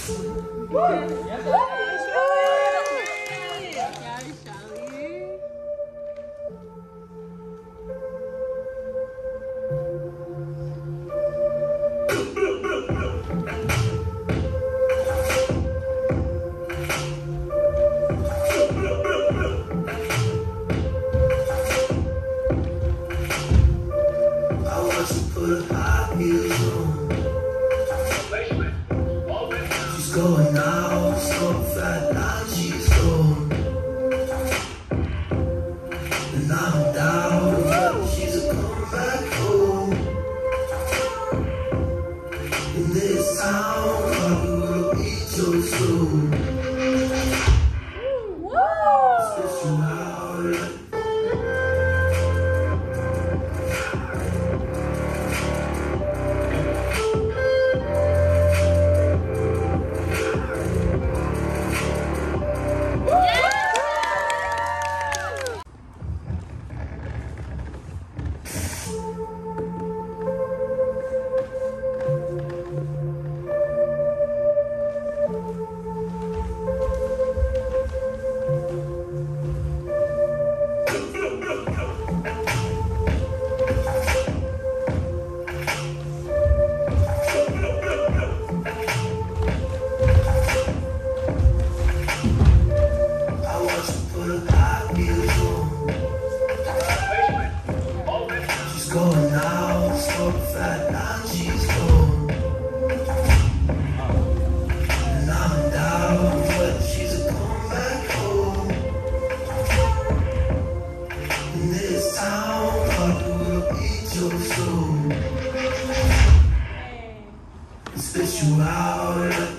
Going now, so fat, now she's gone. And I'm down, but she's a come back home. In this town, I will eat your soul. Spit you out. Going now, so fat, now she's gone. And I'm down, but she's a come back home. In this town, I will eat your soul. And spit you out.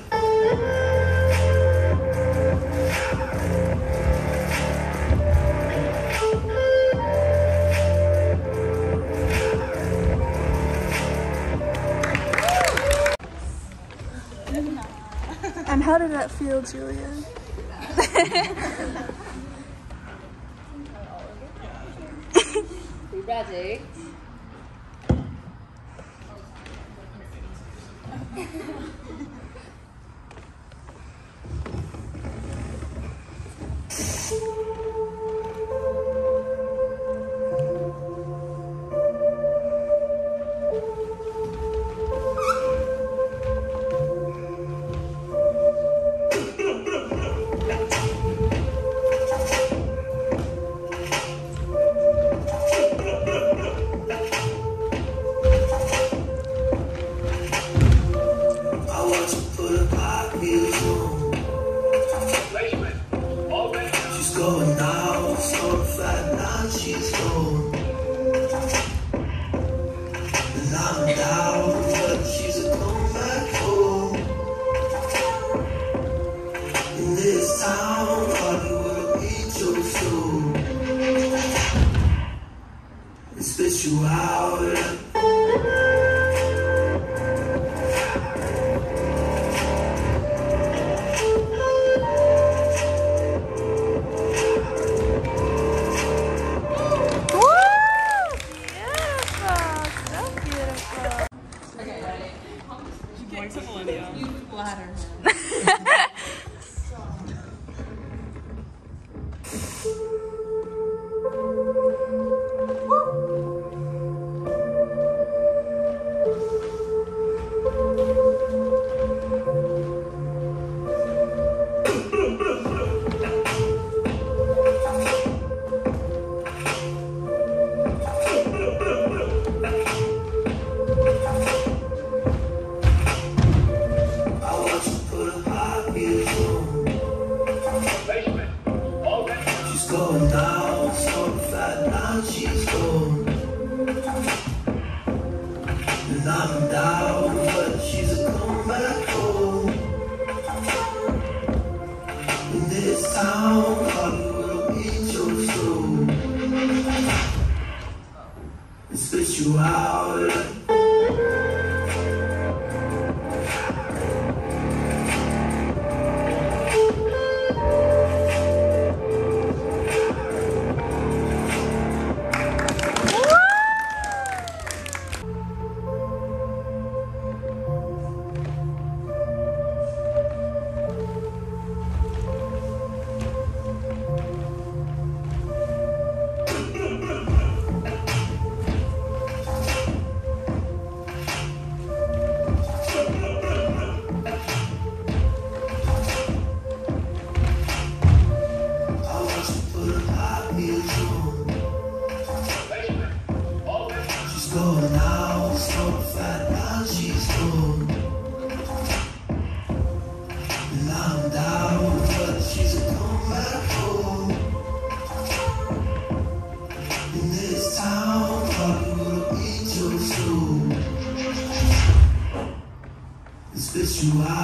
And how did that feel, Julia? You ready? Going now, so fat, now she's gone. And I'm down, but she's a come back home. In this town, I will eat your soul. And spit you out. You flatter him. Going now, so fat, now she's gone. And I'm down, but she's a come back home. In this town, I will eat your soul. And spit you out. control. And I'm down, but she's a comeback. In this town, probably would eat your soul and spit you out.